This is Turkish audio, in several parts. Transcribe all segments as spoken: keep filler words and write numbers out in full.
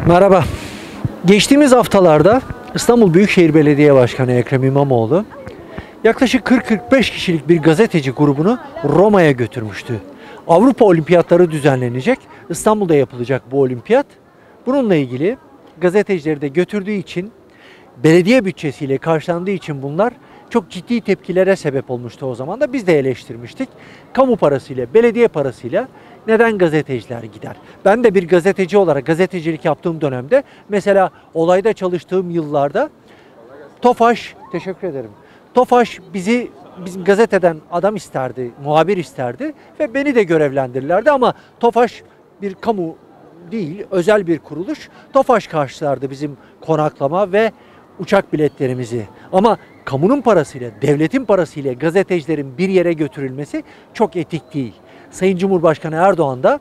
Merhaba. Geçtiğimiz haftalarda İstanbul Büyükşehir Belediye Başkanı Ekrem İmamoğlu yaklaşık kırk kırk beş kişilik bir gazeteci grubunu Roma'ya götürmüştü. Avrupa Olimpiyatları düzenlenecek. İstanbul'da yapılacak bu olimpiyat. Bununla ilgili gazetecileri de götürdüğü için, belediye bütçesiyle karşılandığı için bunlar çok ciddi tepkilere sebep olmuştu o zaman da. Biz de eleştirmiştik. Kamu parasıyla, belediye parasıyla neden gazeteciler gider? Ben de bir gazeteci olarak gazetecilik yaptığım dönemde, mesela olayda çalıştığım yıllarda Tofaş, teşekkür ederim. Tofaş bizi bizim gazeteden adam isterdi, muhabir isterdi ve beni de görevlendirirlerdi ama Tofaş bir kamu değil, özel bir kuruluş. Tofaş karşılardı bizim konaklama ve uçak biletlerimizi. Ama kamunun parasıyla, devletin parasıyla gazetecilerin bir yere götürülmesi çok etik değil. Sayın Cumhurbaşkanı Erdoğan da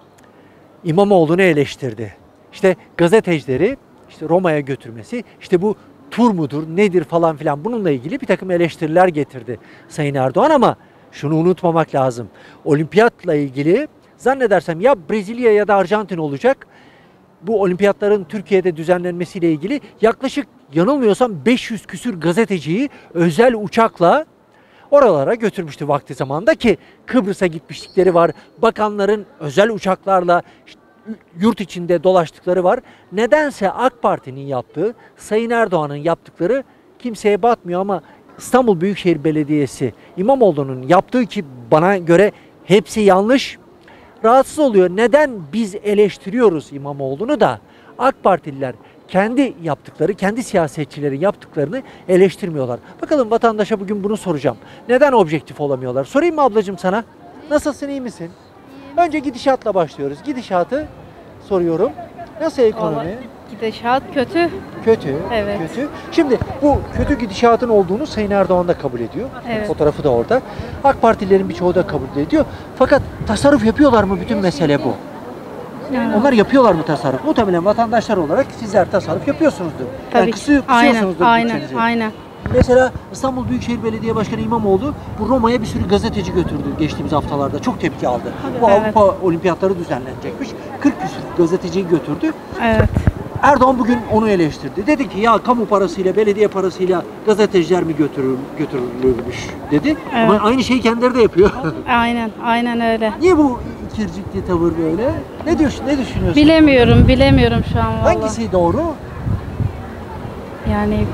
İmamoğlu'nu eleştirdi. İşte gazetecileri işte Roma'ya götürmesi, işte bu tur mudur, nedir falan filan, bununla ilgili bir takım eleştiriler getirdi Sayın Erdoğan ama şunu unutmamak lazım. Olimpiyatla ilgili zannedersem ya Brezilya ya da Arjantin olacak. Bu olimpiyatların Türkiye'de düzenlenmesiyle ilgili yaklaşık, yanılmıyorsam beş yüz küsür gazeteciyi özel uçakla oralara götürmüştü vakti zamanında ki Kıbrıs'a gitmişlikleri var. Bakanların özel uçaklarla yurt içinde dolaştıkları var. Nedense AK Parti'nin yaptığı, Sayın Erdoğan'ın yaptıkları kimseye batmıyor ama İstanbul Büyükşehir Belediyesi İmamoğlu'nun yaptığı, ki bana göre hepsi yanlış, rahatsız oluyor. Neden biz eleştiriyoruz İmamoğlu'nu da AK Partililer kendi yaptıkları, kendi siyasetçilerin yaptıklarını eleştirmiyorlar? Bakalım, vatandaşa bugün bunu soracağım. Neden objektif olamıyorlar? Sorayım mı ablacığım sana? Nasılsın, iyi misin? Önce gidişatla başlıyoruz. Gidişatı soruyorum. Nasıl ekonomi? Vallahi gidişat kötü. Kötü. Evet. Kötü. Şimdi bu kötü gidişatın olduğunu Sayın Erdoğan da kabul ediyor. Evet. Fotoğrafı da orada. AK Partililerin birçoğu da kabul ediyor. Fakat tasarruf yapıyorlar mı? Bütün mesele bu. Yani. Onlar yapıyorlar mı tasarruf? Muhtemelen vatandaşlar olarak sizler tasarruf yapıyorsunuzdur. Tabii Yani ki. kısıyor, Aynen, kısıyorsunuzdur aynen, bütçenizi. aynen. Mesela İstanbul Büyükşehir Belediye Başkanı İmamoğlu bu Roma'ya bir sürü gazeteci götürdü geçtiğimiz haftalarda. Çok tepki aldı. Bu Evet. Avrupa Olimpiyatları düzenlenecekmiş. kırk küsur gazeteciyi götürdü. Evet. Erdoğan bugün onu eleştirdi. Dedi ki ya kamu parasıyla, belediye parasıyla gazeteciler mi götürür, götürülürmüş dedi. Evet. Ama aynı şeyi kendileri de yapıyor. Aynen, aynen öyle. Niye bu ikircikli tavır böyle? Ne diyorsun, ne düşünüyorsun? Bilemiyorum, bilemiyorum şu an vallahi. Hangisi doğru? Yani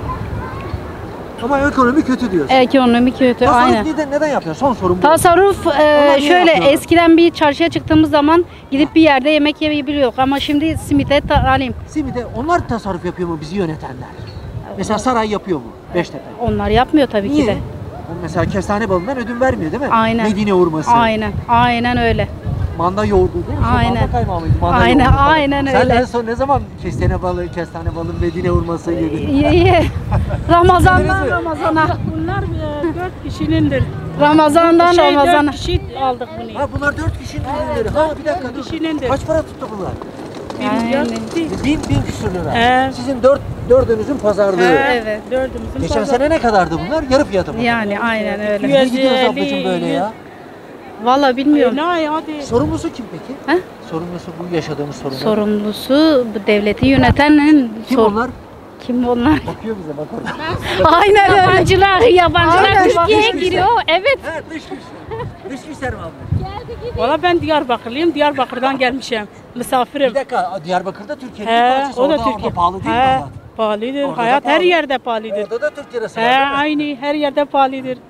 Ama ekonomi kötü diyorsun. ekonomi kötü, Tasarruf aynen. neden, neden yapıyor? Son sorum bu. Tasarruf e, niye şöyle, yapıyorlar? eskiden bir çarşıya çıktığımız zaman gidip bir yerde yemek yiyebiliyorduk ama şimdi simite ta- alayım. Simide onlar tasarruf yapıyor mu bizi yönetenler? Mesela saray yapıyor mu? Beştepe. Onlar yapmıyor tabii Niye? ki de. Mesela kestane balından ödün vermiyor değil mi? Aynen. Medine hurması. Aynen, aynen öyle. Manda yoğurdu değil mi? Aynen. Manda kaymağı mıydı? Manda Aynen, yoğurdu falan. aynen Sen öyle. en son ne zaman kestane balı, kestane balı, Medine hurması yedin? İyi, iyi. Ramazandan Yediniz mi? Ramazana. Bunlar e, dört kişinindir. Ramazandan Şey, Ramazana. dört kişi aldık bunu. Ha bunlar dört kişinin ürünleri. Ha bir dakika dur. Kişinindir. Kaç para tuttu bunlar? Aynen. Bin, bin küsür lira. He. Sizin dört, dördünüzün pazarlığı. Evet. Dördümüzün Geçen pazar- sene ne kadardı bunlar? Yarı fiyatı mı? Yani aynen öyle. Ne Yüz gidiyoruz elli, ablacığım böyle ya? Vallahi bilmiyorum. Ne ay hadi. Sorumlusu kim peki? He? Sorumlusu bu yaşadığımız sorunlar. Sorumlusu bu devleti yönetenin. Kim sor- onlar? Kim onlar? Bakıyor bize bak orada. Aynen öyle. Yabancılar, yabancılar Aynen, Türkiye'ye bakmışlar. giriyor. Evet. Evet dış güçler. Dış güçler mi abla? Valla ben Diyarbakırlıyım. Diyarbakır'dan gelmişim. Misafirim. Bir dakika Diyarbakır'da Türkiye'nin bir He, parçası. o da Orada- Türkiye. orada pahalı değil mi He, hayat? pahalıdır. Orada da Hayat her pahalı. yerde pahalıdır. Orada da Türk lirası He, var değil mi? aynı her yerde pahalıdır.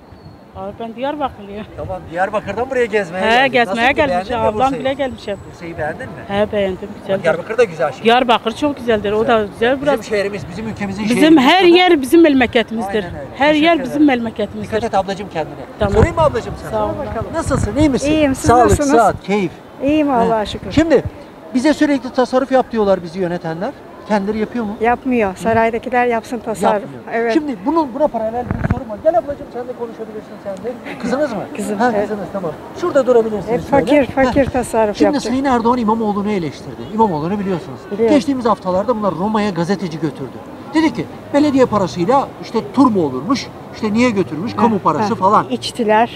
Abi ben Diyarbakırlıyım. Tamam Diyarbakır'dan buraya gezmeye He, geldin. gezmeye Nasıldı, gelmişim. beğendin mi Ablam Bursa'yı? bile gelmişim. Bursa'yı beğendin mi? He, beğendim. Güzel. Diyarbakır da güzel şey. Diyarbakır çok güzeldir. O da güzel. Bizim Burası. şehrimiz, bizim ülkemizin şehri. Bizim her Bursa'da. yer bizim memleketimizdir. Aynen öyle. Her Teşekkür yer ederim. bizim memleketimizdir. Dikkat et ablacığım kendine. Tamam. Sorayım mı ablacığım sana? Sağ ol. Nasılsın, iyi misin? İyiyim, siz Sağlık, nasılsınız? sıhhat, keyif. İyiyim Allah'a He. şükür. Şimdi bize sürekli tasarruf yap diyorlar bizi yönetenler. Kendileri yapıyor mu? Yapmıyor. Saraydakiler yapsın tasarruf. Yapmıyor. Evet. Şimdi bunun buna paralel bir sorum var. Gel ablacığım sen de konuşabilirsin sen de. Kızınız mı? Kızım, Ha, evet. kızınız tamam. Şurada durabilirsiniz. Hep şöyle. fakir, fakir Heh. tasarruf Şimdi yapacak. Sayın Erdoğan İmamoğlu'nu eleştirdi. İmamoğlu'nu biliyorsunuz. Biliyorum. Geçtiğimiz haftalarda bunlar Roma'ya gazeteci götürdü. Dedi ki belediye parasıyla işte tur mu olurmuş? İşte niye götürmüş? Kamu Heh, parası heh. falan. İçtiler.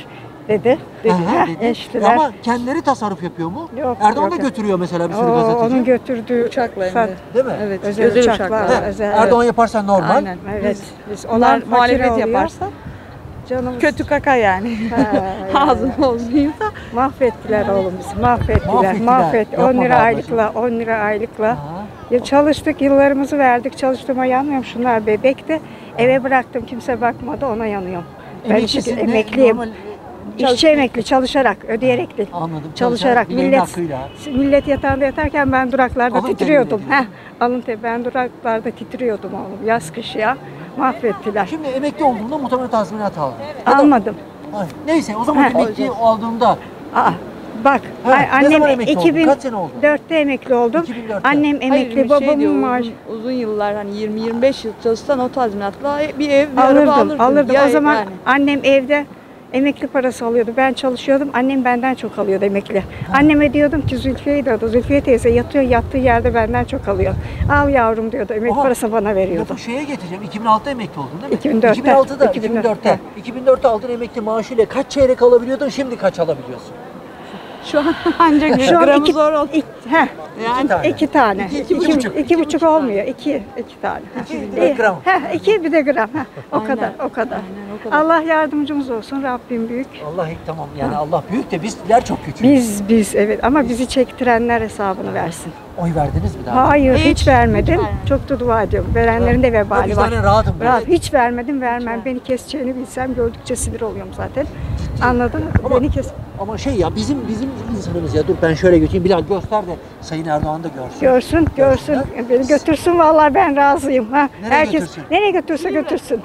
dedi. dedi. Hı hı, Heh, dedi. eştiler. Ama kendileri tasarruf yapıyor mu? Yok, Erdoğan yok. da götürüyor mesela bir sürü O, gazeteci. onun götürdüğü Uçakla hem sat- de. Değil mi? Evet. özel, Özel uçaklar, uçaklar. He, özel. Erdoğan evet. yaparsa normal. Aynen. Evet. Biz Onlar onlar fakir muhalefet oluyor. yaparsa Canımız kötü kaka yani. He, Ağzım olmayayım da. mahvettiler oğlum bizi. Mahvettiler. Mahvettiler. Mahvet. Yapma on be lira ablacığım. aylıkla, on lira aylıkla. Aha. Ya çalıştık, yıllarımızı verdik. Çalıştığıma yanmıyorum. Şunlar bebekti. Eve bıraktım. Kimse bakmadı. Ona yanıyorum. Ben Emeklisin, çünkü ne? emekliyim. Normal- İşçi emekli, çalışarak, ödeyerek değil. Anladım. Çalışarak Bileğinin millet hakkıyla. millet yatağında yatarken ben duraklarda Alın titriyordum. terini Heh, alın teri. Ben duraklarda titriyordum oğlum. Yaz kış ya. Mahvettiler. Şimdi emekli olduğunda muhtemelen tazminat aldın. Ya da- Almadım. Ay, neyse o zaman Ha. emekli olduğunda Aa, bak Ha, ay- ne annem zaman emekli oldun? Kaç sene oldu? iki bin dörtte emekli oldum. iki bin dörtte. Annem Hayır, emekli, bir şey babamın diyor, maaşı. uzun, uzun yıllar hani yirmi yirmi beş yıl çalışsan o tazminatla bir ev, bir araba Alırdım, alırdın. alırdım. Ya O zaman yani. annem evde emekli parası alıyordu. Ben çalışıyordum. Annem benden çok alıyordu emekli. Anneme diyordum ki Zülfiye'yi de o da Zülfiye teyze yatıyor yattığı yerde benden çok alıyor. Al yavrum diyordu. Emekli Aha. parası bana veriyordu. lafı şeye getireceğim. iki bin altıda emekli oldun değil mi? iki bin dörtte. iki bin altıda, iki bin dört. iki bin dörtte. iki bin dörtte aldığın emekli maaşıyla kaç çeyrek alabiliyordun, şimdi kaç alabiliyorsun? Şu an ancak Şu an gramı iki, zor oldu. iki, heh, İki tane. iki tane. İki- İki, iki iki, buçuk. iki buçuk olmuyor. İki, iki tane. İki Heh. bir de İyi. gram. Heh, iki bir de gram. Heh, o Aynen. kadar, o kadar. Aynen, o kadar. Allah yardımcımız olsun. Rabbim büyük. Allah tamam yani Allah büyük de bizler çok küçük. Biz, biz evet ama bizi çektirenler hesabını versin. Oy verdiniz mi daha? Hayır, hiç, Hiç, vermedim. hiç vermedim. Çok da dua ediyorum. Verenlerin de Yok, vebali var. vicdanen rahatım ben. Rahat. Hiç vermedim, vermem. Beni keseceğini bilsem gördükçe sinir oluyorum zaten. Anladın mı? Ama- Beni kes. Ama şey ya bizim bizim insanımız ya dur ben şöyle götüreyim Bilal göster de Sayın Erdoğan da görsün. Görsün, görsün. Beni götürsün vallahi ben razıyım. Ha. Nereye götürsün? Nereye götürse götürsün.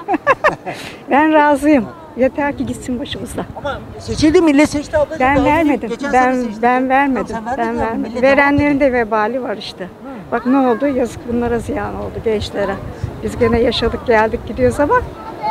Ben razıyım. Yeter ki gitsin başımızdan. Ama seçildi millet seçti ablacığım. Ben Daha yeni- vermedim. geçen Ben sene seçti. ben vermedim. Tamam, sen vermedin Ben ama millet vermedim. devam Verenlerin ediyor. de vebali var işte. Bak ne oldu? Yazık bunlara ziyan oldu gençlere. Biz gene yaşadık geldik gidiyoruz ama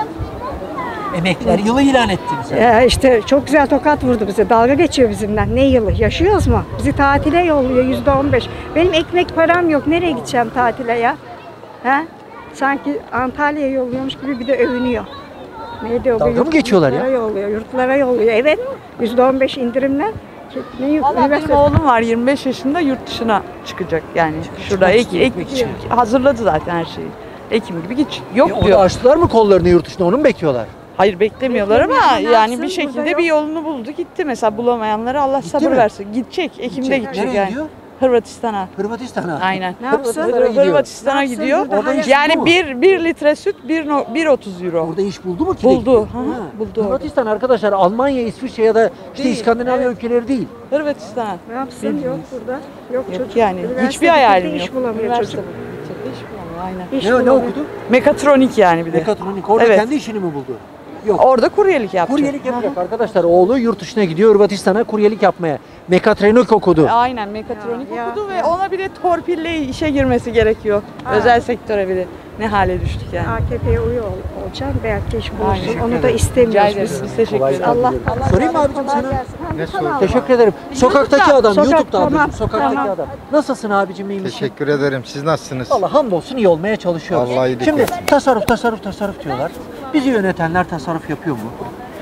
Emekliler yılı ilan etti bize. ya işte çok güzel tokat vurdu bize. Dalga geçiyor bizimle. Ne yılı? Yaşıyoruz mu? Bizi tatile yolluyor yüzde on beş. Benim ekmek param yok. Nereye gideceğim tatile ya? He? Sanki Antalya'ya yolluyormuş gibi bir de övünüyor. Neydi o? Dalga mı geçiyorlar ya? Yurtlara yolluyor. Yurtlara yolluyor. Evet. yüzde on beş indirimle. Ne yurt- Valla benim üniversite- oğlum var yirmi beş yaşında yurt dışına çıkacak yani. Şurada ek, istiyor, ek, gitmek için. hazırladı zaten her şeyi. Ekim gibi git. Yok E, orada diyor. açtılar mı kollarını yurt dışında onu mu bekliyorlar? Hayır beklemiyorlar ama Beklemiyor, ne yani yapsın? bir şekilde Burada bir yok. yolunu buldu gitti. Mesela bulamayanlara Allah Gitti sabır mi? versin. Gidecek. Ekim'de Gidecek. gidecek Nereye yani. gidiyor? Hırvatistan'a. Hırvatistan'a. Aynen. Ne yapsın? Hırvatistan'a gidiyor. Hırvatistan'a Ne yapsın? gidiyor. Burada Orada iş Yani buldu mu? bir, bir litre süt bir no- bir otuz euro. Orada iş buldu mu ki? Buldu. Ha. Hı hı, buldu orada. Hırvatistan arkadaşlar Almanya, İsviçre ya da işte Değil, İskandinav evet. ülkeleri değil. Hırvatistan'a. Ne yapsın? Yok Bilmiyorum. burada. Yok, Yok çocuk. yani. Üniversite Hiçbir bitirdi, hayalim iş yok. bulamıyor Üniversite çocuk. bitirdi, iş bulamıyor aynen. İş Ne, ne bulamıyor. okudu? Mekatronik yani bir de. Mekatronik. Orada Evet. kendi işini mi buldu? Yok. Orada kuryelik yapacak. Kuryelik yapacak arkadaşlar. Oğlu yurt dışına gidiyor Hırvatistan'a kuryelik yapmaya. Mekatronik okudu. Aynen mekatronik Ya, okudu ya, ve ya. ona bir de torpille işe girmesi gerekiyor. Ha. Özel sektöre bir de. Ne hale düştük yani. A K P'ye uyu ol, olacağım. Belki iş Aynen. bulursun. Onu da Rica istemiyoruz ederiz. biz. Biz teşekkür Kolaylıklar ederiz. Allah diliyorum. Allah Sorayım mı abicim kolay sana? gelsin. Ha, Ne lütfen sor- al. Teşekkür ederim. Sokaktaki YouTube'da. adam, Sokak- YouTube'da tamam, abicim. Sokaktaki tamam. adam. Nasılsın abicim, iyi misin? Teşekkür ederim. Siz nasılsınız? Valla hamdolsun iyi olmaya çalışıyoruz. Allah iyilik Şimdi versin. tasarruf, tasarruf, tasarruf diyorlar. Bizi yönetenler tasarruf yapıyor mu?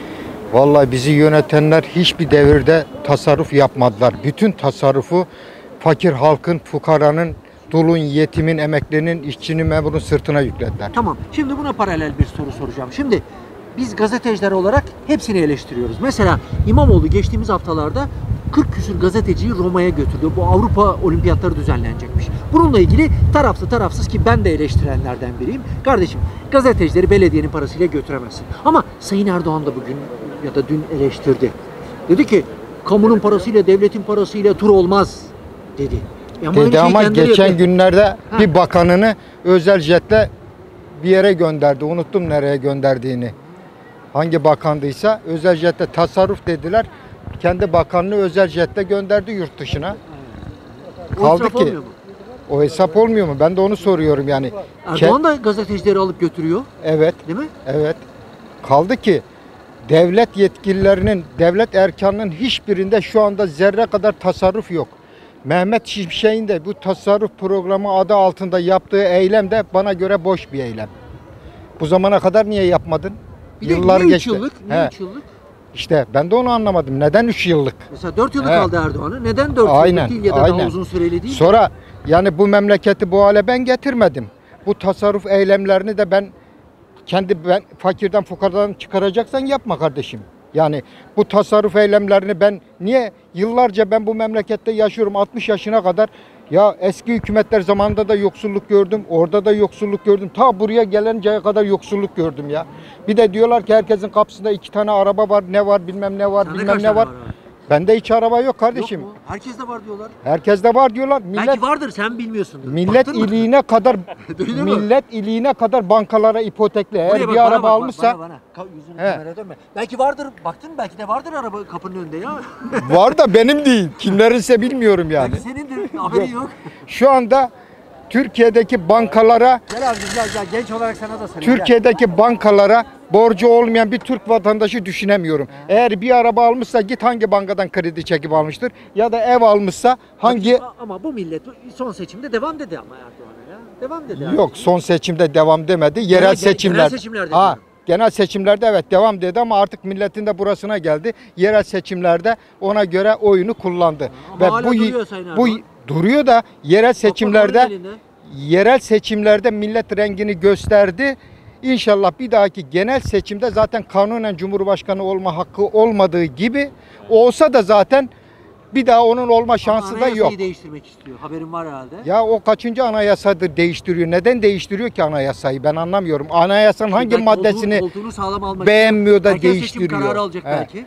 Vallahi bizi yönetenler hiçbir devirde tasarruf yapmadılar. Bütün tasarrufu fakir halkın, fukaranın, dulun, yetimin, emeklinin, işçinin, memurun sırtına yüklediler. Tamam. Şimdi buna paralel bir soru soracağım. Şimdi biz gazeteciler olarak hepsini eleştiriyoruz. Mesela İmamoğlu geçtiğimiz haftalarda kırk küsür gazeteciyi Roma'ya götürdü. Bu Avrupa Olimpiyatları düzenlenecekmiş. Bununla ilgili taraflı tarafsız ki ben de eleştirenlerden biriyim. Kardeşim gazetecileri belediyenin parasıyla götüremezsin. Ama Sayın Erdoğan da bugün ya da dün eleştirdi. Dedi ki kamunun parasıyla devletin parasıyla tur olmaz dedi. E aynı Dedi şeyi ama kendileri geçen yapıyor. günlerde Ha. bir bakanını özel jetle bir yere gönderdi. Unuttum nereye gönderdiğini. Hangi bakandıysa özel jetle tasarruf dediler. Kendi bakanını özel jetle gönderdi yurt dışına. O Kaldı israf ki olmuyor mu? o hesap olmuyor mu? Ben de onu soruyorum yani. Erdoğan da gazetecileri alıp götürüyor Evet. değil mi? Evet. Kaldı ki devlet yetkililerinin, devlet erkanının hiçbirinde şu anda zerre kadar tasarruf yok. Mehmet Şimşek'in de bu tasarruf programı adı altında yaptığı eylem de bana göre boş bir eylem. Bu zamana kadar niye yapmadın? Bir de Yıllar niye üç geçti. yıllık? Niye He. üç yıllık? İşte ben de onu anlamadım. Neden üç yıllık? Mesela dört yıllık Evet. aldı Erdoğan'ı. Neden dört Aynen, yıllık değil ya da aynen. daha uzun süreli değil? Sonra yani bu memleketi bu hale ben getirmedim. Bu tasarruf eylemlerini de ben kendi ben fakirden fukaradan çıkaracaksan yapma kardeşim. Yani bu tasarruf eylemlerini ben niye yıllarca ben bu memlekette yaşıyorum altmış yaşına kadar ya eski hükümetler zamanında da yoksulluk gördüm. Orada da yoksulluk gördüm. Ta buraya gelinceye kadar yoksulluk gördüm ya. Bir de diyorlar ki herkesin kapısında iki tane araba var. Ne var bilmem ne var Sende bilmem kaç ne tane var. abi? Bende hiç araba yok kardeşim. Yok mu? Herkes de var diyorlar. Herkeste var diyorlar. Millet Belki vardır sen bilmiyorsundur. millet Baktın mı? iliğine kadar Duydun mu? millet iliğine kadar bankalara ipotekli. Eğer Buraya bak, bir bana araba bak, bak, almışsa bana, bana. Ka- yüzünü He. kameraya dönme. Belki vardır. Baktın mı? Belki de vardır araba kapının önünde ya. var da benim değil. Kimlerinse bilmiyorum yani. Belki senindir. Haberin yok. Şu anda Türkiye'deki bankalara Gel abi gel gel. Genç olarak sana da sorayım. Türkiye'deki bankalara borcu olmayan bir Türk vatandaşı düşünemiyorum. Eğer bir araba almışsa git hangi bankadan kredi çekip almıştır ya da ev almışsa hangi Ama, ama bu millet son seçimde devam dedi ama Erdoğan'a ya. Devam dedi. yok son seçimde devam demedi. Yerel Genel- seçimler. genel seçimlerde Ha, diyorum. genel seçimlerde evet devam dedi ama artık milletin de burasına geldi. Yerel seçimlerde ona göre oyunu kullandı. Ama hala duruyor Sayın bu Erdoğan. duruyor da yerel seçimlerde Toprak onun elinde. yerel seçimlerde millet rengini gösterdi. İnşallah bir dahaki genel seçimde zaten kanunen Cumhurbaşkanı olma hakkı olmadığı gibi olsa da zaten bir daha onun olma şansı Ama da yok. anayasayı değiştirmek istiyor. Haberin var herhalde. Ya o kaçıncı anayasadır değiştiriyor? Neden değiştiriyor ki anayasayı? Ben anlamıyorum. Anayasanın hangi Belki maddesini koltuğu- koltuğunu sağlam almak beğenmiyor da erken değiştiriyor? seçim kararı alacak He. belki.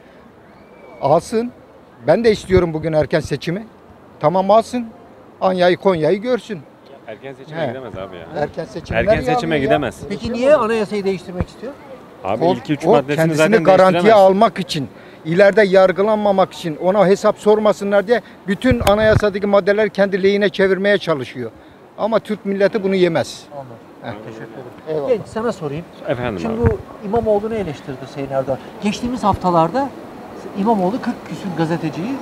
alsın? Ben de istiyorum bugün erken seçimi. Tamam alsın. Anya'yı Konya'yı görsün. Erken seçime He. gidemez abi ya. Erken seçimler Erken ya seçime abi ya. gidemez. Peki niye anayasayı değiştirmek istiyor? Abi O, ilk üç o maddesini kendisini zaten garantiye değiştiremez. almak için, ileride yargılanmamak için, ona hesap sormasınlar diye bütün anayasadaki maddeleri kendi lehine çevirmeye çalışıyor. Ama Türk milleti bunu yemez. Anladım. Teşekkür ederim. Eyvallah. Genç sana sorayım. Efendim Şimdi abi. bu İmamoğlu'nu eleştirdi Sayın Erdoğan. Geçtiğimiz haftalarda İmamoğlu kırk küsür gazeteciyi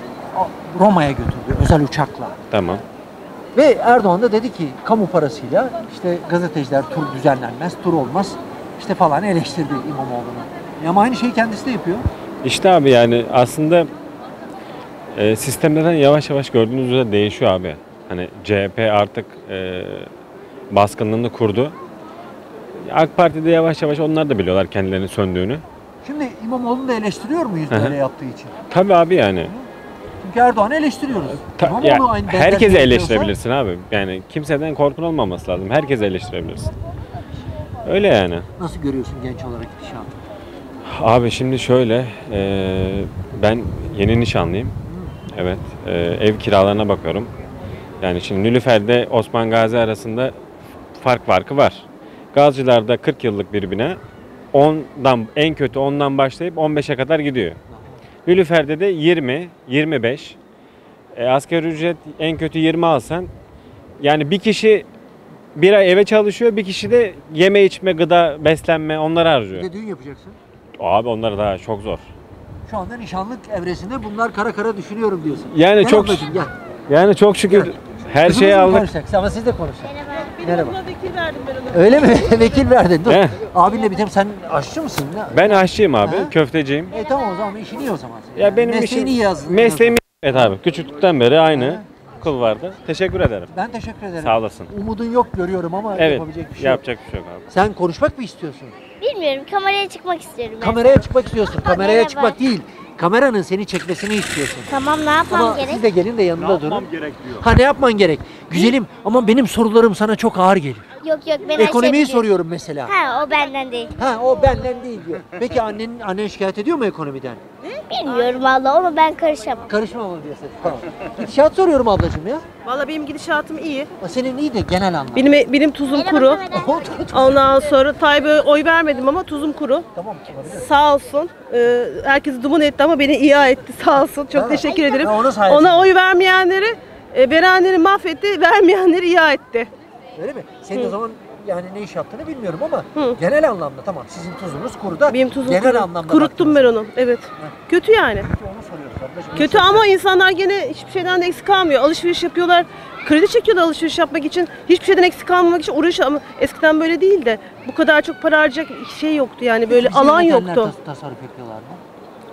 Roma'ya götürdü özel uçakla. Tamam. Ve Erdoğan da dedi ki kamu parasıyla işte gazeteciler tur düzenlenmez, tur olmaz işte falan eleştirdi İmamoğlu'nu. Ama aynı şeyi kendisi de yapıyor. İşte abi yani aslında e, sistemlerden yavaş yavaş gördüğünüz üzere değişiyor abi. Hani C H P artık e, baskınlığını kurdu. AK Parti'de yavaş yavaş onlar da biliyorlar kendilerinin söndüğünü. Şimdi İmamoğlu'nu da eleştiriyor muyuz Hı hı. böyle yaptığı için? Tabii abi yani. Çünkü Erdoğan'ı eleştiriyoruz. Ta- İmamoğlu ya, aynı benzer herkese şey eleştirebilirsin abi. Yani kimseden korkun olmaması lazım. Herkese eleştirebilirsin. Öyle yani. yapıyorsa Nasıl görüyorsun genç olarak gidişatı? Abi şimdi şöyle, e, ben yeni nişanlıyım. Evet, e, ev kiralarına bakıyorum. Yani şimdi Nilüfer'de Osman Gazi arasında fark farkı var. Gazcılar'da kırk yıllık bir bina, ondan en kötü ondan başlayıp on beşe kadar gidiyor. Nilüfer'de de yirmi, yirmi beş. E, asgari ücret en kötü yirmi alsan, yani bir kişi bir ay eve çalışıyor, bir kişi de yeme içme, gıda, beslenme onları harcıyor. Bir de düğün yapacaksın. Abi onlar daha çok zor. Şu anda nişanlık evresinde bunlar kara kara düşünüyorum diyorsun. Yani Gel çok ablacığım, gel. yani çok şükür Gel. her Kızımızla şeyi mı aldık. konuşacak? Ama siz de konuşun. Merhaba. Buna vekil verdim ben ona. Öyle mi? Vekil verdin. Dur. He. Abinle bitelim. Sen aşçı mısın? Ne? Ben aşçıyım abi, Ha? köfteciyim. E tamam o zaman işin iyi o zaman. senin. Ya benim Mesleğini işim iyi yaz. mesleğim evet abi. Küçüklükten beri aynı Ha. kıl vardı. Teşekkür ederim. Ben teşekkür ederim. Sağ olasın. Umudun yok görüyorum ama Evet. yapabilecek bir şey yok. Yapacak bir şey yok abi. Sen konuşmak mı istiyorsun? Bilmiyorum, kameraya çıkmak istiyorum ben. Kameraya çıkmak istiyorsun. Kameraya Merhaba. çıkmak değil. Kameranın seni çekmesini istiyorsun. Tamam, ne yapmam Ama gerek? siz de gelin de yanında durun. Ha ne yapman gerek? Güzelim ama benim sorularım sana çok ağır geliyor. Yok yok, ben Ekonomiyi Ayşe soruyorum mesela. Ha, o benden değil. Ha o benden değil diyor. Peki annen annen şikayet ediyor mu ekonomiden? Bilmiyorum vallahi, onu ben karışamam. Karışma ama diyorsun. Tamam. Gidişat soruyorum ablacığım ya. Valla benim gidişatım iyi. Ha, senin iyi de genel anlamda. Benim benim tuzum Merhaba, kuru. kamera. Ondan sonra Tayyip'e oy vermedim ama tuzum kuru. Tamam olabilir. Sağ olsun. Ee, herkesi duman etti ama beni iyi etti. Sağ olsun. Çok Ha. teşekkür ederim. Ha, onun sayesinde. Ona oy vermeyenleri, e, verenleri mahvetti, vermeyenleri iyi etti. Öyle mi? Senin o zaman yani ne iş yaptığını bilmiyorum ama Hı. genel anlamda tamam sizin tuzunuz kuru da Benim tuzum genel kuru. anlamda Kuruttum ben baktığınızda- onu. Evet. Kötü yani. Peki onu soruyoruz ablacığım. Kötü ama insanlar gene hiçbir şeyden de eksik kalmıyor. Alışveriş yapıyorlar. Kredi çekiyorlar alışveriş yapmak için. Hiçbir şeyden eksik kalmamak için uğraşıyor ama eskiden böyle değil de bu kadar çok para harcayacak şey yoktu yani böyle Bize alan yönetenler yoktu. tas- tasarruf yapıyorlar mı?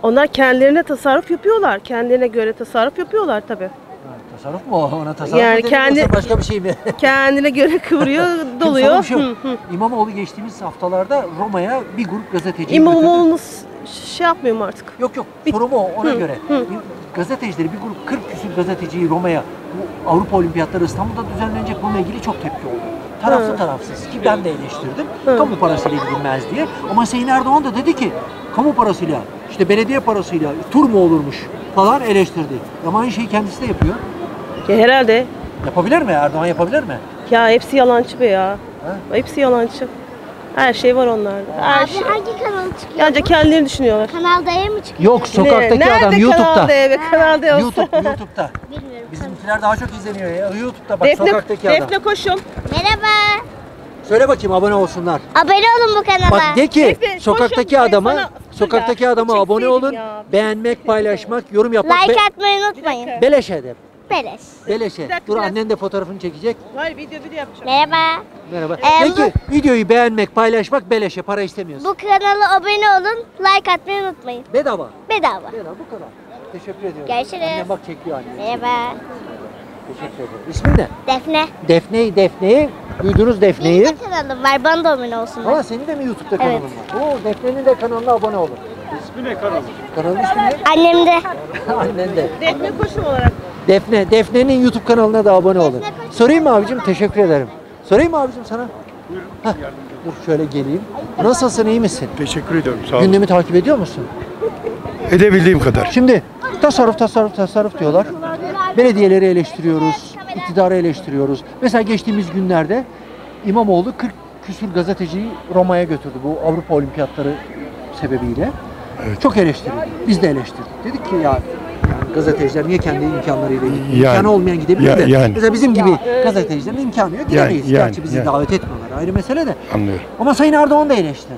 Onlar kendilerine tasarruf yapıyorlar. Kendilerine göre tasarruf yapıyorlar tabii. Tasarruf mu o? Ona tasarruf Yani mu denir kendi- yoksa başka bir şey mi? Kendine göre kıvırıyor, Şimdi doluyor. sana bir şey Hı yok. hı. İmamoğlu geçtiğimiz haftalarda Roma'ya bir grup gazeteci götürdü. İmamoğlu'nu şey yapmıyorum artık. Yok yok sorum o ona Hı, göre. hı. Gazetecileri bir grup kırk küsur gazeteciyi Roma'ya bu Avrupa Olimpiyatları İstanbul'da düzenlenecek bununla ilgili çok tepki oldu. Taraflı Hı. tarafsız ki ben de eleştirdim. Hı. Kamu parasıyla gidilmez diye. Ama Sayın Erdoğan da dedi ki kamu parasıyla işte belediye parasıyla tur mu olurmuş falan eleştirdi. Ama aynı şeyi kendisi de yapıyor. Ya herhalde. Yapabilir mi? Erdoğan yapabilir mi? Ya hepsi yalancı be ya. Ha? Hepsi yalancı. Her şey var onlarda. Her Abi şey. hangi kanal çıkıyor? Ancak kendilerini düşünüyorlar. Kanal D'ye mi çıkıyor? Yok sokaktaki Ne- adam nerede YouTube'da. Kanal D be, Kanal D olsa. YouTube, YouTube'da. Bilmiyorum. Bizimkiler daha çok izleniyor ya. YouTube'da bak Defne, sokaktaki adam. Defne koşun. Merhaba. Söyle bakayım abone olsunlar. Abone olun bu kanala. Bak de ki Defne, sokaktaki koşun, adama sana- sokaktaki Ya, adama bir abone çekseydin olun. ya, bir Beğenmek, paylaşmak, yorum yapmak. Like be- atmayı unutmayın. Beleşe de. Beleş. Beleşe. Bir dakika, Dur biraz- annen de fotoğrafını çekecek. Hayır video video yapacağım. Merhaba. Merhaba. Ee, de ki videoyu beğenmek, paylaşmak beleşe. Para istemiyorsun. Bu kanala abone olun. Like atmayı unutmayın. Bedava. Bedava. Bedava bu kadar. Teşekkür ediyorum. Görüşürüz. Annem bak çekiyor anne. Merhaba. Teşekkür ederim. İsmin ne? Defne. Defne'yi, Defne'yi. Duydunuz Benim Defne'yi. de kanalım var. Bana da abone olsunlar. Ama senin de mi YouTube'da Evet. kanalın var? Oo, Defne'nin de kanalına abone olun. İsmi ne kanalın? Kanalın ismi ne? Annem de. Annen de. Defne koşun olarak. Defne, Defne'nin YouTube kanalına da abone olun. Defne Koçum. Sorayım mı abicim? Teşekkür ederim. Sorayım mı abicim sana? Buyurun. Dur şöyle geleyim. Nasılsın, iyi misin? Teşekkür ediyorum. Sağ olun. Gündemi takip ediyor musun? Edebildiğim kadar. Şimdi tasarruf, tasarruf, tasarruf diyorlar. Belediyeleri eleştiriyoruz, iktidarı eleştiriyoruz. Mesela geçtiğimiz günlerde İmamoğlu kırk küsur gazeteciyi Roma'ya götürdü bu Avrupa Olimpiyatları sebebiyle. Evet. Çok eleştirildi. Biz de eleştirdik. Dedik ki ya yani gazeteciler niye kendi imkanlarıyla gidiyor? Yani, İmkanı olmayan gidebilir ya- de. yani. Mesela bizim gibi gazetecilerin imkanı yok. Gidemeyiz. yani, Gerçi bizi yani. davet etmiyorlar. Ayrı mesele de. Anlıyorum. Ama Sayın Erdoğan da eleştirdi.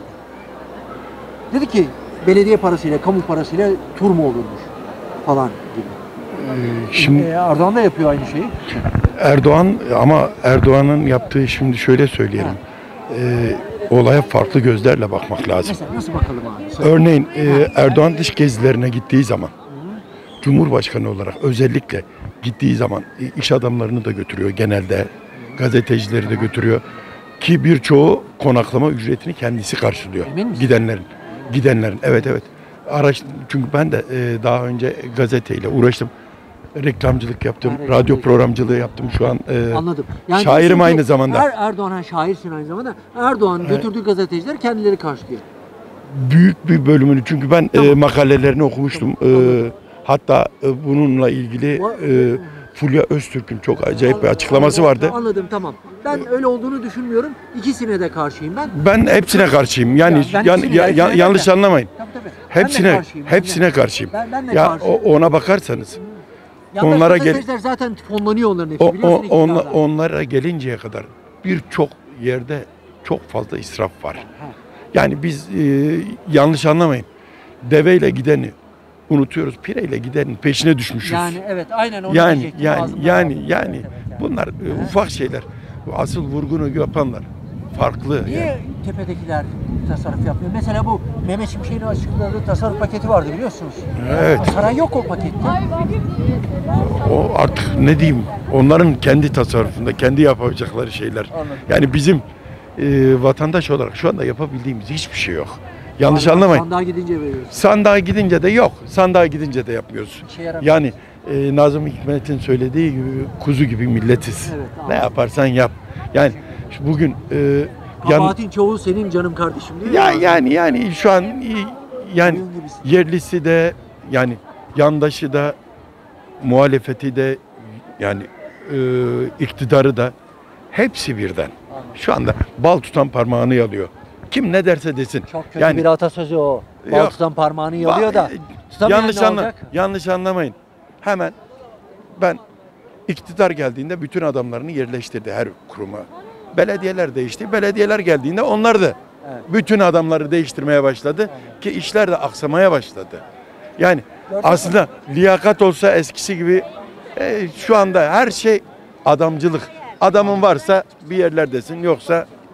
Dedi ki belediye parasıyla, kamu parasıyla tur mu olurmuş falan gibi. Ee, Şimdi Ee, Erdoğan da yapıyor aynı şeyi. Erdoğan ama Erdoğan'ın yaptığı şimdi şöyle söyleyelim. Ee, olaya farklı gözlerle bakmak lazım. Mesela nasıl bakalım abi? Söyle. Örneğin e, Erdoğan dış gezilerine gittiği zaman Cumhurbaşkanı olarak özellikle gittiği zaman e, iş adamlarını da götürüyor genelde. Gazetecileri de götürüyor. Ki birçoğu konaklama ücretini kendisi karşılıyor. Emin misin? Gidenlerin. Gidenlerin. Evet evet. Araç, çünkü ben de e, daha önce gazeteyle uğraştım. Reklamcılık yaptım. Ha, reklamcılık. Radyo programcılığı yaptım. Şu an e, Anladım. şairim diyorsun ki aynı zamanda. Er, Erdoğan'a şairsin aynı zamanda. Erdoğan götürdüğü gazeteciler kendileri karşılıyor. Büyük bir bölümünü, çünkü ben e, Tamam. makalelerini okumuştum. E, hatta e, bununla ilgili e, Fulya Öztürk'ün çok acayip bir açıklaması vardı. Anladım, tamam. Ben öyle olduğunu düşünmüyorum. İkisine de karşıyım ben. Ben hepsine karşıyım. Yani Ya ben yan- hepsine- ya- hepsine ya- yanlış karşıyım. anlamayın. Tabii tabii. Ben de Hepsine karşıyım, ben de. hepsine karşıyım. Ben, ben de Ya karşıyım. o- ona bakarsanız Yandaş onlara gel- gazeteciler zaten fonlanıyor onların hepsi. o, o biliyorsun onla- iktidarda. onlara gelinceye kadar birçok yerde çok fazla israf var. Yani biz e, yanlış anlamayın. Deveyle gideni unutuyoruz. Pireyle gidenin peşine düşmüşüz. Yani evet, aynen onu Yani diyecektim. yani Ağzımdan yani aldım. yani Evet, evet, bunlar e, ufak şeyler. Bu asıl vurgunu yapanlar farklı. Niye Yani. tepedekiler tasarruf yapmıyor? Mesela bu Mehmet Şimşek'in açıkladığı tasarruf paketi vardı biliyorsunuz. Evet. Saray yok o pakette. O artık ne diyeyim? Onların kendi tasarrufunda, kendi yapacakları şeyler. Anladım. Yani bizim e, vatandaş olarak şu anda yapabildiğimiz hiçbir şey yok. Yanlış Sandığa- anlamayın. Sandığa gidince veriyoruz. Sandığa gidince de yok. Sandığa gidince de yapmıyoruz. İşe yaramıyor. Yani e, Nazım Hikmet'in söylediği gibi kuzu gibi milletiz. Evet, ne anladım. yaparsan yap. Yani şu bugün e, yan, Kabahatin çoğu senin canım kardeşim diyor ya yani yani şu an e, yani Oyun gibisin. yerlisi de yani yandaşı da muhalefeti de yani e, iktidarı da hepsi birden. Şu anda bal tutan parmağını yalıyor. Kim ne derse desin. Çok kötü yani bir atasözü o. Bal Yok. tutan parmağını yalıyor da. Ba- Tutamayan yanlış ne anla, olacak? yanlış anlamayın. Hemen ben iktidar geldiğinde bütün adamlarını yerleştirdi her kuruma. Belediyeler değişti. Belediyeler geldiğinde onlar da Evet. bütün adamları değiştirmeye başladı ki işler de aksamaya başladı. Yani aslında liyakat olsa eskisi gibi e, şu anda her şey adamcılık. Adamın varsa bir yerlerdesin, yoksa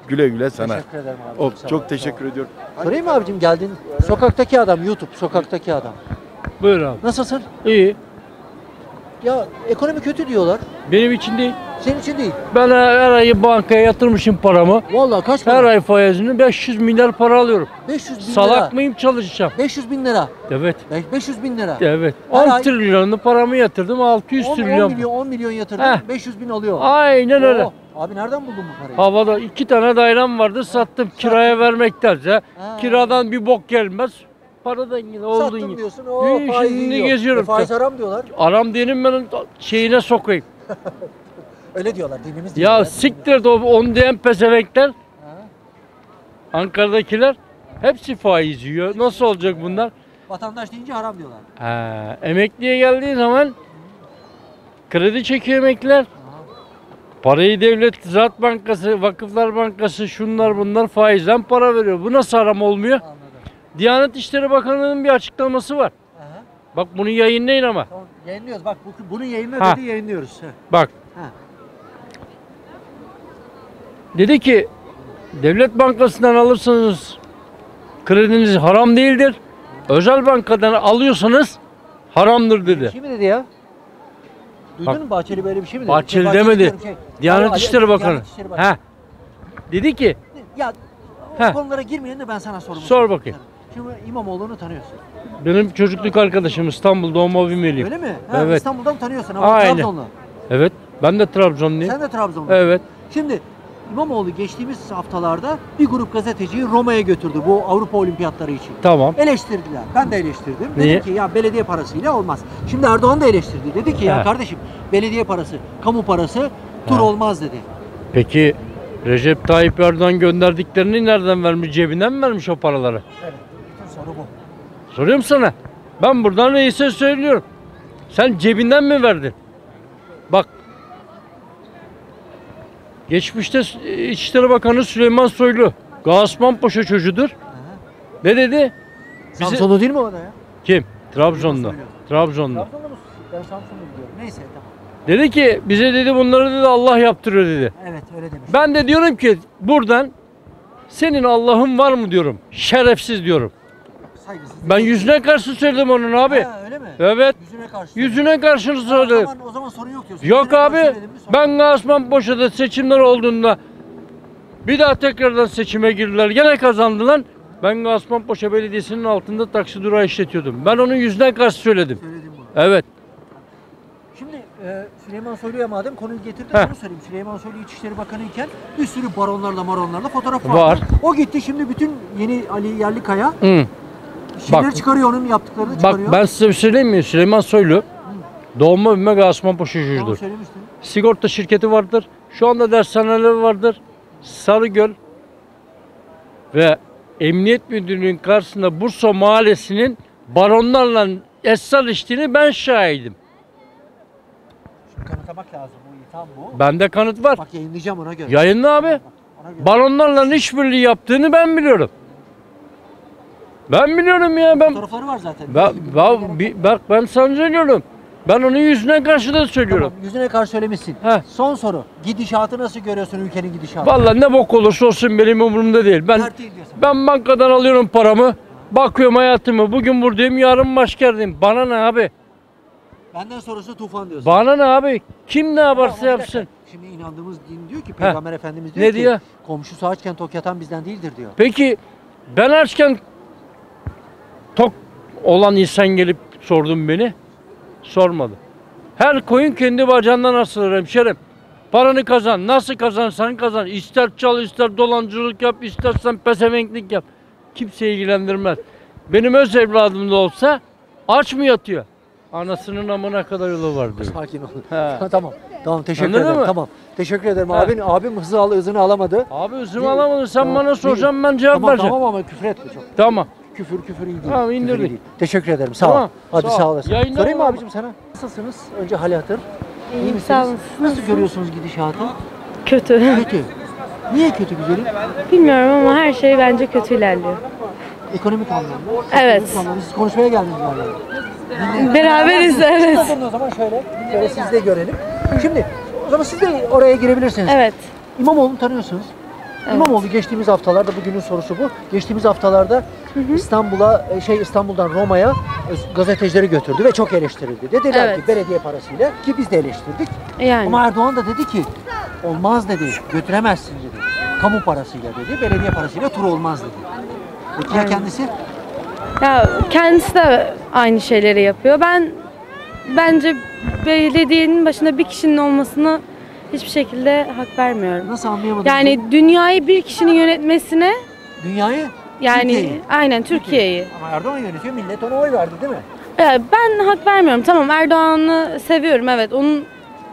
Güle güle sana. Teşekkür ederim abicim. O, sağ ol, çok sağ ol. teşekkür ediyorum. Sorayım mı abicim, geldin? Sokaktaki adam, YouTube sokaktaki adam. Buyur abi. Nasılsın? İyi. Ya ekonomi kötü diyorlar. Benim için değil. Senin için değil. Ben her ay bankaya yatırmışım paramı. Vallahi kaç para? Her ay faizini beş yüz milyar para alıyorum. beş yüz bin lira. Salak mıyım, çalışacağım. beş yüz bin lira. Evet. Be- beş yüz bin lira. Evet. Her on ay- trilyonlu paramı yatırdım. altı yüz on, on trilyon. milyon, on milyon yatırdın, Heh. beş yüz bin alıyor. Aynen öyle. Oo, abi nereden buldun bu parayı? Havada iki tane dairem vardı, sattım kiraya vermektense. Ha. Kiradan bir bok gelmez. Paradan yine olduğun Sattım gibi. diyorsun, o İyi, faiz şimdi yiyor. geziyorum. E, faiz haram diyorlar. Aram diyelim ben şeyine sokayım. Öyle diyorlar, dinimiz değil. Ya siktir de o onu diyen pezevenkler. Ankara'dakiler hepsi faiz yiyor. Nasıl olacak bunlar? Vatandaş deyince haram diyorlar. Ha, emekliye geldiği zaman kredi çekiyor emekliler. Parayı devlet, Ziraat Bankası, Vakıflar Bankası, şunlar bunlar faizden para veriyor. Bu nasıl haram olmuyor? Anladım. Diyanet İşleri Bakanlığı'nın bir açıklaması var. Aha. Bak bunu yayınlayın ama. Tamam, yayınlıyoruz. Bak bu, bunu yayınla Ha. dedi, yayınlıyoruz. Heh. Bak. Ha. Dedi ki devlet bankasından alırsanız krediniz haram değildir. Özel bankadan alıyorsanız haramdır dedi. Kim dedi ya? Duydun Bak. mu Bahçeli böyle bir şey mi dedi? Bahçeli Şey, demedi. diyorum şey. Diyanet Aa, İşleri Bakanı. Diyanet İşleri Bakanı. Ha. Dedi ki Ya Heh. o konulara girmeyelim de ben sana sorumu Sor sorayım. bakayım. Şimdi İmamoğlu'nu tanıyorsun. benim çocukluk arkadaşım İstanbul doğma büyümeliyim. Öyle mi? Ha, Evet. İstanbul'dan tanıyorsun ama Aynen. Trabzonlu. Evet. Ben de Trabzonluyum. Sen de Trabzonlu. Evet. Şimdi İmamoğlu geçtiğimiz haftalarda bir grup gazeteciyi Roma'ya götürdü bu Avrupa Olimpiyatları için. Tamam. Eleştirdiler. Ben de eleştirdim. Niye? Dedim ki ya belediye parasıyla olmaz. Şimdi Erdoğan da eleştirdi. Dedi ki ya He. kardeşim belediye parası, kamu parası tur He. olmaz dedi. Peki Recep Tayyip Erdoğan gönderdiklerini nereden vermiş? Cebinden mi vermiş o paraları? Evet. Bütün soru bu. Soruyorum sana. Ben buradan reise söylüyorum. Sen cebinden mi verdin? Bak. Geçmişte İçişleri Bakanı Süleyman Soylu Gazipaşa çocuğudur. Ne dedi? Bizi- Samsunlu değil mi o da ya? Kim? Trabzonlu. Soylu. Trabzonlu. Trabzonlu musun? Ben Samsunlu biliyorum. Neyse tamam. Dedi ki bize dedi bunları dedi Allah yaptırıyor dedi. Evet öyle demiş. Ben de diyorum ki buradan senin Allah'ın var mı diyorum. Şerefsiz diyorum. Saygısız. Ben yüzüne karşı söyledim onun abi. Ha, öyle mi? Evet. Yüzüne karşı. Yüzüne karşı Ha, o söyledim. zaman, o zaman sorun yok diyorsun. Yok Yüzüne karşı abi. söyledim mi? Sorun Ben Gazipaşa'da seçimler olduğunda bir daha tekrardan seçime girdiler. Gene kazandılar. Ben Gazipaşa Belediyesi'nin altında taksi durağı işletiyordum. Ben onun yüzüne karşı söyledim. Söyledim bunu. Evet. Şimdi e, Süleyman Soylu'ya madem konuyu getirdin Heh. onu söyleyeyim. Süleyman Soylu İçişleri Bakanı iken bir sürü baronlarla maronlarla fotoğraf Var. vardı. O gitti şimdi bütün yeni Ali Yerlikaya Hı. şeyleri Bak. çıkarıyor, onun yaptıklarını Bak çıkarıyor. ben size bir söyleyeyim mi? Süleyman Soylu doğma büyüme Gazipaşa Tamam, çocuğudur. söylemiştin. Sigorta şirketi vardır. Şu anda dershaneleri vardır. Sarıgöl ve Emniyet Müdürlüğü'nün karşısında Bursa Mahallesi'nin baronlarla esrar içtiğini ben şahidim. Şimdi kanıtlamak lazım bu itham bu. Bende kanıt var. Bak yayınlayacağım ona göre. Yayınla abi. Ona göre. Baronlarla işbirliği yaptığını ben biliyorum. Ben biliyorum ya ben. Fotoğrafları var zaten. Ben, ben- bi- bak ben sana söylüyorum. Ben onun yüzüne karşı da söylüyorum. Tamam, yüzüne karşı söylemişsin. Heh. Son soru. Gidişatı nasıl görüyorsun, ülkenin gidişatı? Vallahi ne bok olursa olsun benim umurumda değil. Ben Dert değil diyorsun. ben bankadan alıyorum paramı. Bakıyorum hayatımı. Bugün buradayım, yarın başka yerdeyim. Bana ne abi? Benden sonrası tufan diyorsun. Bana ne abi? Kim ne Ama yaparsa bir dakika, yapsın. Şimdi inandığımız din diyor ki Peygamber Efendimiz diyor Ne ki diyor? komşusu açken tok yatan bizden değildir diyor. Peki ben açken tok olan insan gelip sordun beni. Sormadı. Her koyun kendi bacağından asılır hemşerim. Paranı kazan. Nasıl kazansan kazan. İster çal, ister dolancılık yap, istersen pesevenklik yap. Kimse ilgilendirmez. Benim öz evladım da olsa aç mı yatıyor? Anasının amına kadar yolu var diyor. Sakin ol. He. Tamam. Tamam teşekkür Anladın ederim. mı? Tamam. Teşekkür ederim. He. Abin abim hızı al hızını alamadı. Abi üzüm Değil. alamadın. Sen Tamam, bana değil. soracaksın ben cevap Tamam vereceğim. tamam ama küfür etme çok. Tamam. Küfür küfür iyi değil. Tamam, Küfür iyi indirdik. değil. Teşekkür ederim. Sağ ol. Tamam, Hadi sağ ol. sağ olasın. Yayınla Sorayım mı bakalım. abicim sana? Nasılsınız? Önce hal hatır. İyi İyiyim, misiniz? sağ olun. Nasıl görüyorsunuz gidişatı? Kötü. Kötü. Niye kötü güzelim? Bilmiyorum ama her şey bence kötü ilerliyor. Ekonomik anlamda. Evet. Ekonomik anlamda. Siz konuşmaya geldiniz galiba. Beraberiz, evet. Siz de durun o zaman şöyle. Şöyle siz de görelim. Şimdi o zaman siz de oraya girebilirsiniz. Evet. İmamoğlu'nu tanıyorsunuz. Evet. İmamoğlu geçtiğimiz haftalarda, bugünün sorusu bu. Geçtiğimiz haftalarda İstanbul'a şey İstanbul'dan Roma'ya e, gazetecileri götürdü ve çok eleştirildi. Dediler Evet. ki belediye parasıyla, ki biz de eleştirdik. Yani. Ama Erdoğan da dedi ki olmaz dedi, götüremezsin dedi. Kamu parasıyla dedi, belediye parasıyla tur olmaz dedi. Peki ya Aynen. kendisi? Ya kendisi de aynı şeyleri yapıyor. Ben bence belediyenin başında bir kişinin olmasına hiçbir şekilde hak vermiyorum. Nasıl anlayamadım? Yani dünyayı bir kişinin yönetmesine, Dünyayı? yani Türkiye'yi. aynen Türkiye'yi. Ama Erdoğan yönetiyor, millet ona oy verdi değil mi? Ya ben hak vermiyorum. Tamam, Erdoğan'ı seviyorum, evet. Onun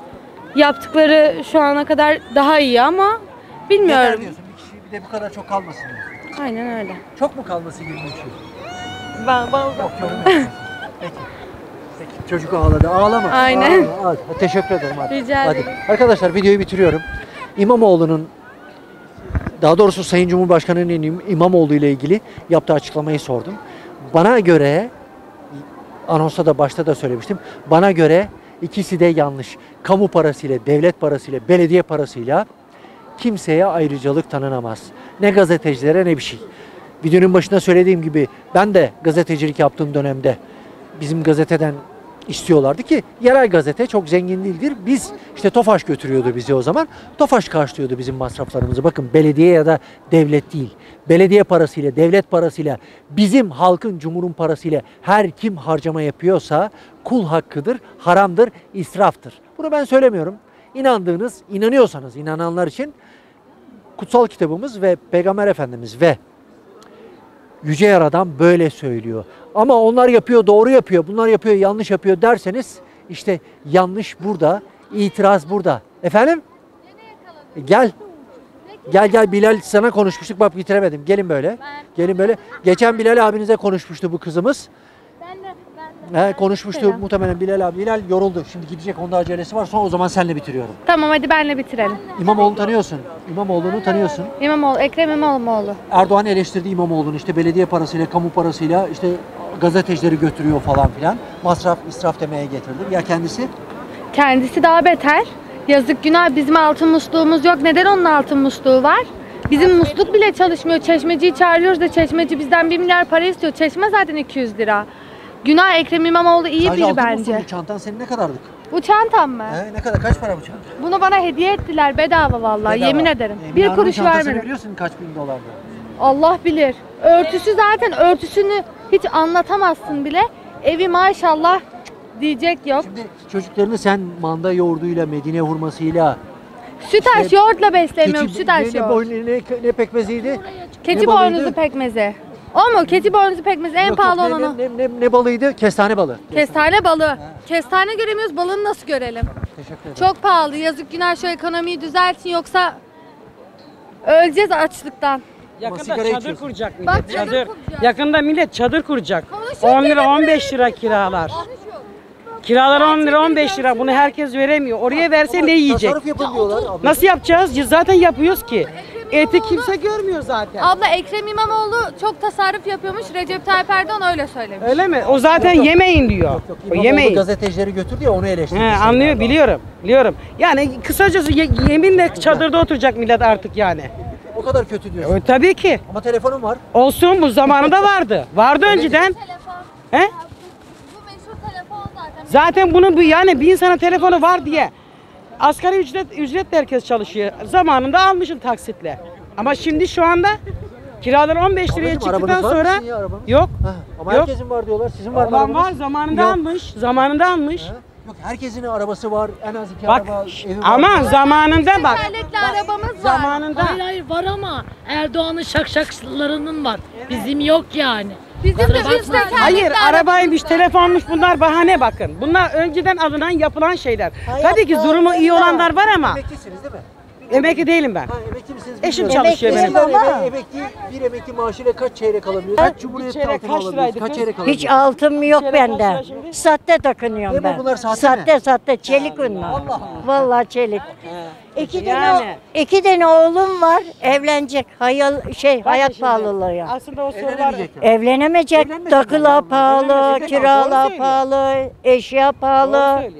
yaptıkları şu ana kadar daha iyi ama Yeter bilmiyorum. diyorsun, bir kişi bir de bu kadar çok kalmasın diyorsun. Aynen öyle. Çok mu kalması yirmi üç yıl? Ben, ben Yok, yorum yapıyorsun. Peki. Peki. Çocuk ağladı. Ağlama. Aynen. Ağlama. Hadi. Teşekkür ederim. Hadi. Rica Hadi. ederim. Arkadaşlar videoyu bitiriyorum. İmamoğlu'nun, daha doğrusu Sayın Cumhurbaşkanı'nın İm- İmamoğlu ile ilgili yaptığı açıklamayı sordum. Bana göre, anonsta da başta da söylemiştim. Bana göre ikisi de yanlış. Kamu parasıyla, devlet parasıyla, belediye parasıyla kimseye ayrıcalık tanınamaz. Ne gazetecilere ne bir şey. Videonun başında söylediğim gibi ben de gazetecilik yaptığım dönemde bizim gazeteden istiyorlardı ki yerel gazete çok zengin değildir. Biz işte Tofaş götürüyordu bizi o zaman. Tofaş karşılıyordu bizim masraflarımızı. Bakın belediye ya da devlet değil. Belediye parasıyla, devlet parasıyla, bizim halkın, cumhurun parasıyla her kim harcama yapıyorsa kul hakkıdır, haramdır, israftır. Bunu ben söylemiyorum. İnandığınız, inanıyorsanız inananlar için kutsal kitabımız ve Peygamber Efendimiz ve Yüce Yaradan böyle söylüyor. Ama onlar yapıyor, doğru yapıyor, bunlar yapıyor, yanlış yapıyor derseniz işte yanlış burada, itiraz burada. Efendim? E, gel. Gel gel Bilal, sana konuşmuştuk, bak bitiremedim. Gelin böyle. Gelin böyle. Geçen Bilal abinize konuşmuştu bu kızımız. He, konuşmuştu Selam. muhtemelen Bilal abi. Bilal yoruldu. Şimdi gidecek, onda acelesi var. Sonra o zaman seninle bitiriyorum. Tamam, hadi benle bitirelim. İmamoğlu'nu tanıyorsun. İmamoğlu'nu tanıyorsun. İmamoğlu, Ekrem İmamoğlu. Erdoğan eleştirdi İmamoğlu'nu, işte belediye parasıyla, kamu parasıyla işte gazetecileri götürüyor falan filan. Masraf, israf demeye getirdi. Ya kendisi? Kendisi daha beter. Yazık günah, bizim altın musluğumuz yok. Neden onun altın musluğu var? Bizim musluk bile çalışmıyor. Çeşmeciyi çağırıyoruz da çeşmeci bizden bir milyar para istiyor. Çeşme zaten iki yüz lira. Günah, Ekrem İmamoğlu iyi Sadece biri altın bence. musluk, bu çantan senin ne kadarlık? Bu çantam mı? He, ne kadar, kaç para bu çanta? Bunu bana hediye ettiler bedava vallahi, Bedava. yemin ederim. E, bir Mina'nın kuruş çantasını vermedim. biliyorsun kaç bin dolardı? Allah bilir. Örtüsü zaten, örtüsünü hiç anlatamazsın bile. Evi maşallah diyecek yok. Şimdi çocuklarını sen manda yoğurduyla, Medine hurmasıyla, Sütaş işte yoğurtla beslemiyorum, keçi- sütaş ne, ne, yoğurt. boynu- ne, ne pekmeziydi? Keçi ne balıydı? boynuzu pekmezi. O mu? Keçi boynuzu pekmezi en Yok, pahalı yok, ne, olanı. Ne, ne, ne, ne balıydı? Kestane balı. Kestane balığı. Kestane göremiyoruz, balığını nasıl görelim? Teşekkür ederim. Çok pahalı. Yazık günah, şu ekonomiyi düzeltin yoksa öleceğiz açlıktan. Yakında Yakında sigara çadır içiyorsun. kuracak millet. Bak, çadır çadır. kuracak. Yakında millet çadır kuracak. Konuşuyor, on lira gelin on buraya. beş lira kiralar. Kiralar on lira on beş lira. Bunu herkes veremiyor. Oraya verse ne yiyecek? Tasarruf yapın diyorlar. Abi. Nasıl yapacağız? Zaten yapıyoruz ki. Eti kimse görmüyor zaten. Abla, Ekrem İmamoğlu çok tasarruf yapıyormuş. Recep Tayyip Erdoğan öyle söylemiş. Öyle mi? O zaten Yok, yok. yemeyin diyor. Yok, yok. O İmamoğlu yemeyin. gazetecileri götürdü ya, onu eleştirdi. He, Sayın anlıyor, Erdoğan. biliyorum. Biliyorum. Yani kısacası ye- yeminle çadırda oturacak millet artık yani. O kadar kötü diyorsun. E, tabii ki. Ama telefonum var. Olsun, bu zamanında vardı. Vardı önceden. He? Bu meşhur telefon zaten. Zaten bunun bu yani bir insana telefonu var diye asgari ücret ücretle herkes çalışıyor. Zamanında almışsın taksitle. Ama şimdi şu anda kiralar on beş liraya Ablacığım, çıktıktan arabanız var sonra mı sizin ya, arabanız? yok. Ha, ama Yok. herkesin var diyorlar. Sizin var mı Olan arabanız? var, zamanında Yok. almış. Zamanında almış. Ha? Yok, herkesin arabası var. En az iki Bak araba, evi var. ama zamanında bak. Tekerlekli arabamız var. Zamanında Hayır hayır var ama Erdoğan'ın şakşaklarının var. Bizim yok yani. Bizim de Kusura üç bakma. tekerlekli hayır arabaymış, arabamız var. telefonmuş, bunlar bahane bakın. Bunlar önceden alınan yapılan şeyler. Tabii ki durumu iyi olanlar var ama Emeklisiniz değil mi? emekli değilim ben. Ha, emekli misiniz? Eşim bilmiyorum. çalışıyor benim. Bir eme- emekli, bir emekli maaşıyla kaç çeyrek alabiliyoruz? Kaç cumhuriyet çeyrek altını kaç alabiliyoruz? liraydı Kaç kız? çeyrek alabiliyoruz? Hiç altın yok Çeyrek kaç bende. lira şimdi? Sahte takınıyorum Ne bu, ben. bunlar sahte sahte mi? sahte çelik bunlar. Vallahi çelik. İki tane Yani. iki tane oğlum var, evlenecek. Hayal şey Kaç hayat yaşında? pahalılığı. Aslında o sorular Evlenemeyecekler. Evlenemeyecek. Evlenmesin Takılar yani. pahalı, Evlenmesin. Doğru kiralar söylüyor. pahalı, eşya Doğru pahalı. söylüyor.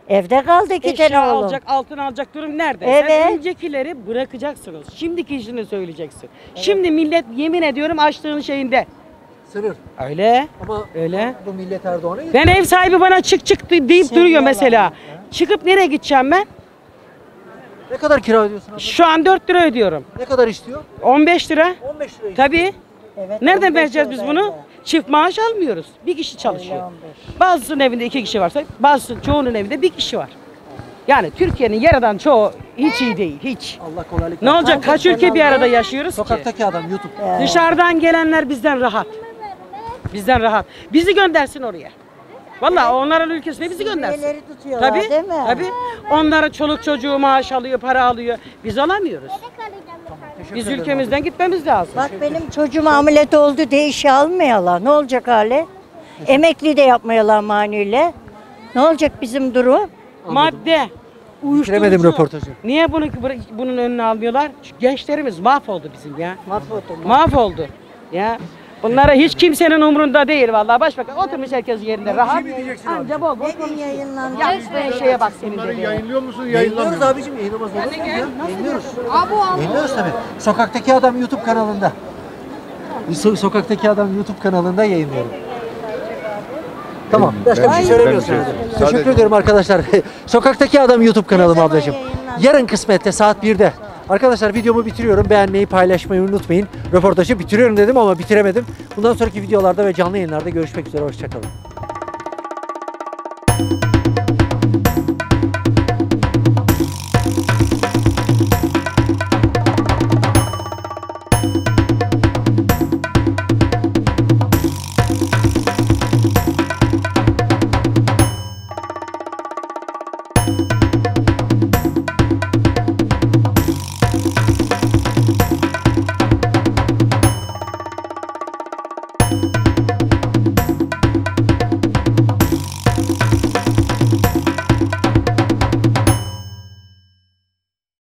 Evde kaldı iki Eşya tane oğlum. alacak, altın alacak durum nerede? Evet. Sen öncekileri bırakacaksınız. Şimdiki işini söyleyeceksin. Şimdi millet yemin ediyorum açtığın şeyinde. Sınır. Öyle. Ama öyle. Bu millet Erdoğan'a Ben ev sahibi bana çık çık deyip duruyor mesela. Çıkıp nereye gideceğim ben? Ne kadar kira ödüyorsun abla? Şu an dört lira ödüyorum. Ne kadar istiyor? on beş lira. on beş lira. Tabii. Evet, Nereden on beş vereceğiz biz lira bunu? verdi. Çift maaş almıyoruz. Bir kişi çalışıyor. Öyle on beş. Bazısının evinde iki kişi varsa, bazısının çoğunun evinde bir kişi var. Yani Türkiye'nin yaradan çoğu hiç iyi değil, hiç. Allah kolaylık Ne versin. olacak? Kaç ülke bir arada yaşıyoruz ki? Sokaktaki adam YouTube. Dışarıdan gelenler bizden rahat. Bizden rahat. Bizi göndersin oraya. Vallahi onların ülkesine bizi göndersin. Suriyelileri tutuyorlar, Tabii, değil mi? tabii. Onların çoluk çocuğu maaş alıyor, para alıyor. Biz alamıyoruz. Biz ülkemizden gitmemiz lazım. Bak benim çocuğum ameliyat oldu diye işe almayalar. Ne olacak hali? Emekli de yapmayalar maniyle. Ne olacak bizim durum? Madde, Bitiremedim uyuşturucu. röportajı. Niye bunu bunun önüne almıyorlar? Çünkü gençlerimiz mahvoldu bizim ya. Mahvoldu. Mahvoldu. Ya. Bunlara hiç kimsenin umrunda değil vallahi. Başbakan oturmuş herkes yerinde rahat. Anca bol bol Bugün yayınlandı. yaptığın şeye bak senin de. Yayınlıyor musun? Yayınlıyoruz abicim, yayınlamaz olur mu ya? Yayınlıyoruz. Yayınlıyoruz tabii. Sokaktaki Adam YouTube kanalında. So- Sokaktaki Adam YouTube kanalında yayınlıyorum. Tamam. Başka bir şey ben- söylemiyorsun. ben bir herhalde. şey- Teşekkür sadece- ediyorum arkadaşlar. Sokaktaki Adam YouTube kanalım zaman ablacığım. yayınlandı? Yarın kısmette saat birde. Arkadaşlar videomu bitiriyorum. Beğenmeyi, paylaşmayı unutmayın. Röportajı bitiriyorum dedim ama bitiremedim. Bundan sonraki videolarda ve canlı yayınlarda görüşmek üzere. Hoşçakalın.